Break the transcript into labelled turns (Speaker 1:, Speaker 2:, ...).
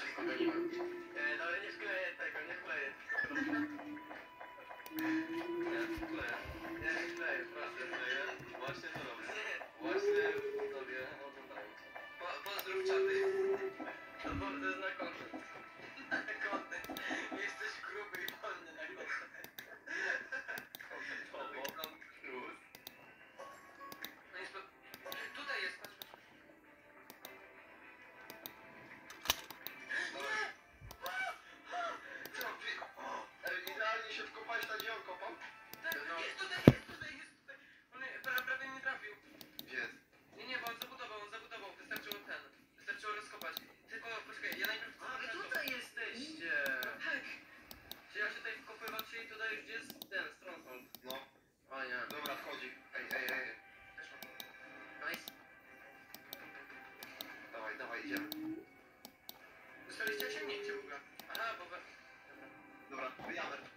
Speaker 1: szybko goniłem. No ale nie wkleję tego, nie wkleję. Nie wkleję, proszę. Właśnie to robię. Właśnie sobie oglądają. Pozdrów czaty. No bo to jest na kontent. Na kontent. Jesteś gruby i wolny na kontent. Kontent plus. No jest tutaj jest, patrz. Idealnie się wkopałeś na gdzie on kopał? Jest tutaj. On prawie nie trafił. Jest. Nie, bo on zabudował. Wystarczyło rozkopać. Tylko poczekaj, ja najpierw... A, wy tutaj jesteście! No tak. Czy ja się tutaj wkopywał, czyli tutaj gdzie jest ten stronghold? No. O nie. Dobra, wchodzi. Ej. Nice. Dawaj, idziemy. Dostaliście osiągnięcie w ogóle. Aha, bo... Dobra, wyjadę.